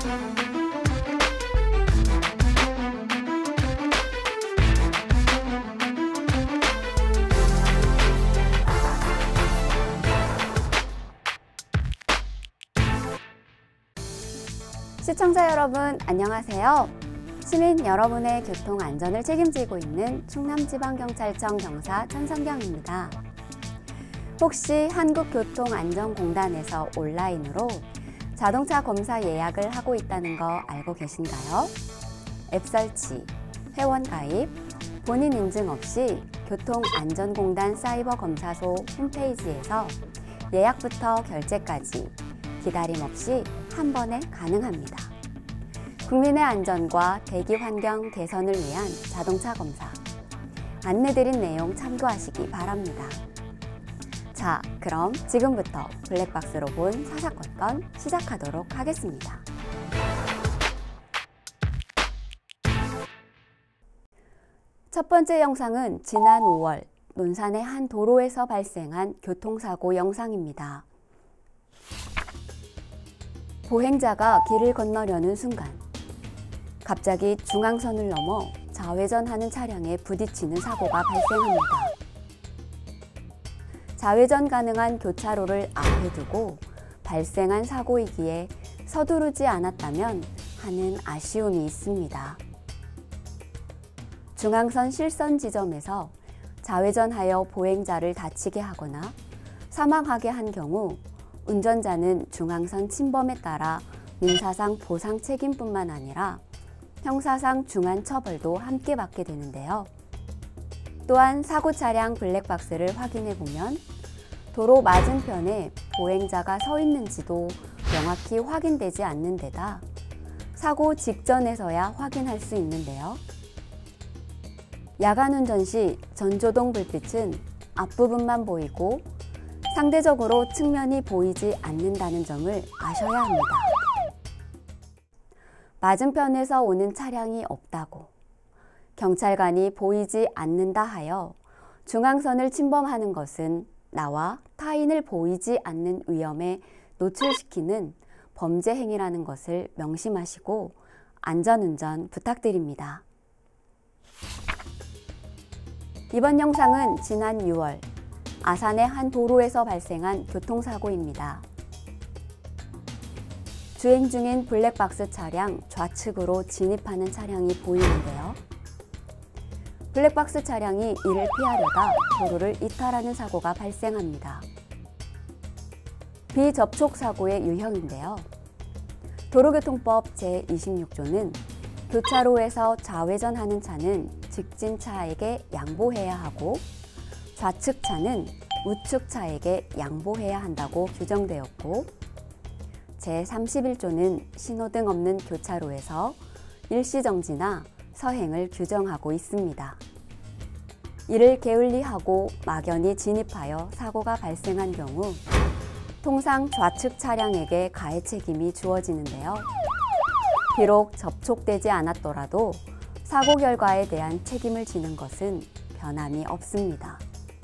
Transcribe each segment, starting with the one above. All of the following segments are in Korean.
시청자 여러분, 안녕하세요. 시민 여러분의 교통 안전을 책임지고 있는 충남지방경찰청 경사 천성경입니다. 혹시 한국교통안전공단에서 온라인으로 자동차 검사 예약을 하고 있다는 거 알고 계신가요? 앱 설치, 회원 가입, 본인 인증 없이 교통안전공단 사이버검사소 홈페이지에서 예약부터 결제까지 기다림 없이 한 번에 가능합니다. 국민의 안전과 대기 환경 개선을 위한 자동차 검사, 안내드린 내용 참고하시기 바랍니다. 자, 그럼 지금부터 블랙박스로 본 사사건건 시작하도록 하겠습니다. 첫 번째 영상은 지난 5월 논산의 한 도로에서 발생한 교통사고 영상입니다. 보행자가 길을 건너려는 순간 갑자기 중앙선을 넘어 좌회전하는 차량에 부딪히는 사고가 발생합니다. 좌회전 가능한 교차로를 앞에 두고 발생한 사고이기에 서두르지 않았다면 하는 아쉬움이 있습니다. 중앙선 실선 지점에서 좌회전하여 보행자를 다치게 하거나 사망하게 한 경우 운전자는 중앙선 침범에 따라 민사상 보상 책임뿐만 아니라 형사상 중한 처벌도 함께 받게 되는데요. 또한 사고 차량 블랙박스를 확인해 보면 도로 맞은편에 보행자가 서 있는지도 명확히 확인되지 않는 데다 사고 직전에서야 확인할 수 있는데요. 야간 운전 시 전조등 불빛은 앞부분만 보이고 상대적으로 측면이 보이지 않는다는 점을 아셔야 합니다. 맞은편에서 오는 차량이 없다고, 경찰관이 보이지 않는다 하여 중앙선을 침범하는 것은 나와 타인을 보이지 않는 위험에 노출시키는 범죄 행위라는 것을 명심하시고 안전운전 부탁드립니다. 이번 영상은 지난 6월 아산의 한 도로에서 발생한 교통사고입니다. 주행 중인 블랙박스 차량 좌측으로 진입하는 차량이 보이는데요. 블랙박스 차량이 이를 피하려다 도로를 이탈하는 사고가 발생합니다. 비접촉 사고의 유형인데요. 도로교통법 제26조는 교차로에서 좌회전하는 차는 직진차에게 양보해야 하고 좌측 차는 우측 차에게 양보해야 한다고 규정되었고, 제31조는 신호등 없는 교차로에서 일시정지나 서행을 규정하고 있습니다. 이를 게을리하고 막연히 진입하여 사고가 발생한 경우 통상 좌측 차량에게 가해 책임이 주어지는데요. 비록 접촉되지 않았더라도 사고 결과에 대한 책임을 지는 것은 변함이 없습니다.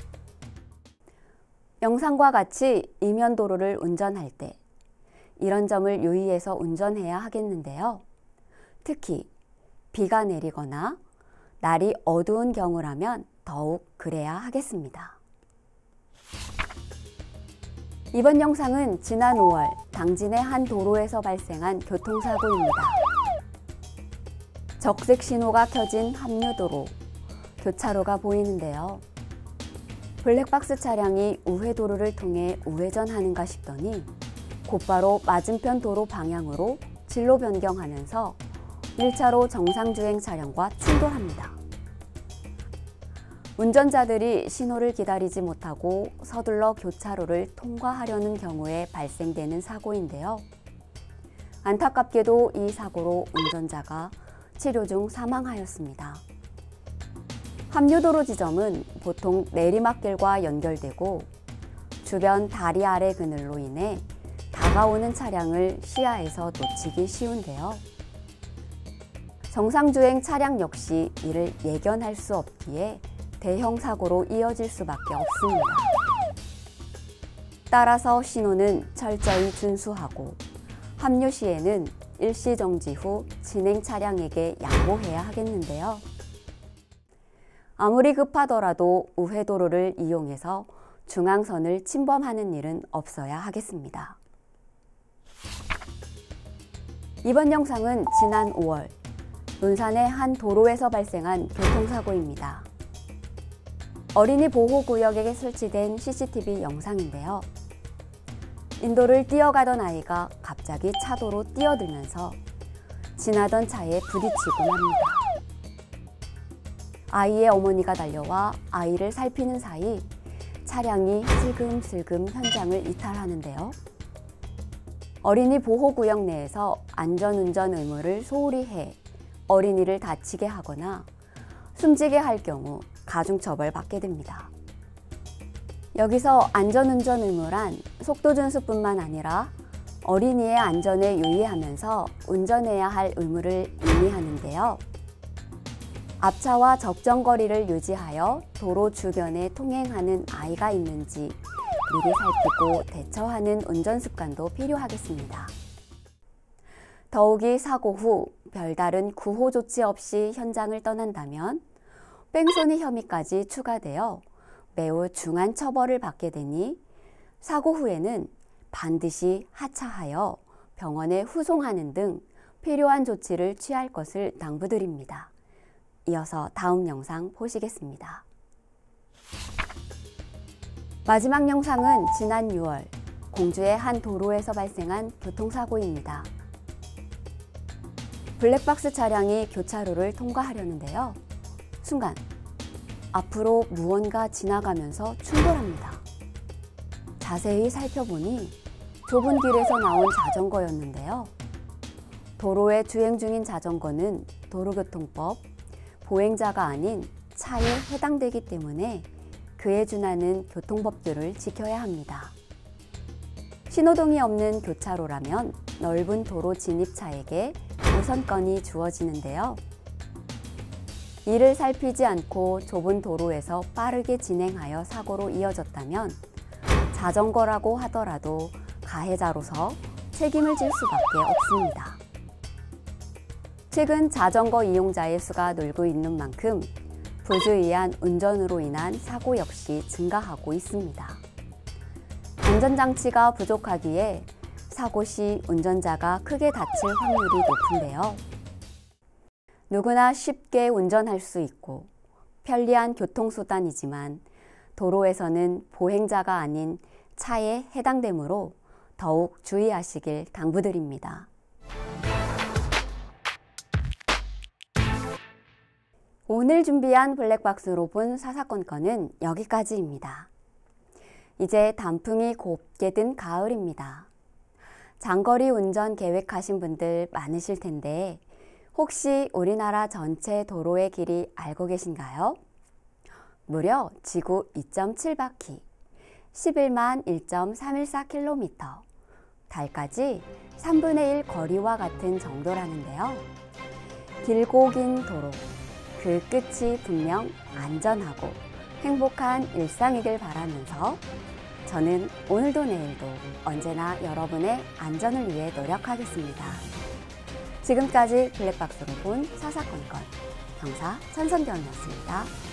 영상과 같이 이면도로를 운전할 때 이런 점을 유의해서 운전해야 하겠는데요. 특히 비가 내리거나 날이 어두운 경우라면 더욱 그래야 하겠습니다. 이번 영상은 지난 5월 당진의 한 도로에서 발생한 교통사고입니다. 적색 신호가 켜진 합류도로, 교차로가 보이는데요. 블랙박스 차량이 우회도로를 통해 우회전하는가 싶더니 곧바로 맞은편 도로 방향으로 진로 변경하면서 1차로 정상주행 차량과 충돌합니다. 운전자들이 신호를 기다리지 못하고 서둘러 교차로를 통과하려는 경우에 발생되는 사고인데요. 안타깝게도 이 사고로 운전자가 치료 중 사망하였습니다. 합류도로 지점은 보통 내리막길과 연결되고 주변 다리 아래 그늘로 인해 다가오는 차량을 시야에서 놓치기 쉬운데요. 정상주행 차량 역시 이를 예견할 수 없기에 대형 사고로 이어질 수밖에 없습니다. 따라서 신호는 철저히 준수하고 합류 시에는 일시정지 후 진행 차량에게 양보해야 하겠는데요. 아무리 급하더라도 우회도로를 이용해서 중앙선을 침범하는 일은 없어야 하겠습니다. 이번 영상은 지난 5월 논산의 한 도로에서 발생한 교통사고입니다. 어린이 보호구역에 설치된 CCTV 영상인데요. 인도를 뛰어가던 아이가 갑자기 차도로 뛰어들면서 지나던 차에 부딪히곤 합니다. 아이의 어머니가 달려와 아이를 살피는 사이 차량이 슬금슬금 현장을 이탈하는데요. 어린이 보호구역 내에서 안전운전 의무를 소홀히 해 어린이를 다치게 하거나 숨지게 할 경우 가중처벌받게 됩니다. 여기서 안전운전 의무란 속도 준수뿐만 아니라 어린이의 안전에 유의하면서 운전해야 할 의무를 의미하는데요. 앞차와 적정 거리를 유지하여 도로 주변에 통행하는 아이가 있는지 미리 살피고 대처하는 운전 습관도 필요하겠습니다. 더욱이 사고 후 별다른 구호 조치 없이 현장을 떠난다면 뺑소니 혐의까지 추가되어 매우 중한 처벌을 받게 되니 사고 후에는 반드시 하차하여 병원에 후송하는 등 필요한 조치를 취할 것을 당부드립니다. 이어서 다음 영상 보시겠습니다. 마지막 영상은 지난 6월 공주의 한 도로에서 발생한 교통사고입니다. 블랙박스 차량이 교차로를 통과하려는데요. 순간 앞으로 무언가 지나가면서 충돌합니다. 자세히 살펴보니 좁은 길에서 나온 자전거였는데요. 도로에 주행 중인 자전거는 도로교통법, 보행자가 아닌 차에 해당되기 때문에 그에 준하는 교통법규를 지켜야 합니다. 신호등이 없는 교차로라면 넓은 도로 진입차에게 우선권이 주어지는데요. 이를 살피지 않고 좁은 도로에서 빠르게 진행하여 사고로 이어졌다면 자전거라고 하더라도 가해자로서 책임을 질 수밖에 없습니다. 최근 자전거 이용자의 수가 늘고 있는 만큼 부주의한 운전으로 인한 사고 역시 증가하고 있습니다. 안전장치가 부족하기에 사고 시 운전자가 크게 다칠 확률이 높은데요. 누구나 쉽게 운전할 수 있고 편리한 교통수단이지만 도로에서는 보행자가 아닌 차에 해당되므로 더욱 주의하시길 당부드립니다. 오늘 준비한 블랙박스로 본 사사건건은 여기까지입니다. 이제 단풍이 곱게 든 가을입니다. 장거리 운전 계획하신 분들 많으실 텐데 혹시 우리나라 전체 도로의 길이 알고 계신가요? 무려 지구 2.7바퀴, 11만 1.314km, 달까지 3분의 1 거리와 같은 정도라는데요. 길고 긴 도로, 그 끝이 분명 안전하고 행복한 일상이길 바라면서 저는 오늘도 내일도 언제나 여러분의 안전을 위해 노력하겠습니다. 지금까지 블랙박스로 본 사사건건 경사 천선경이었습니다.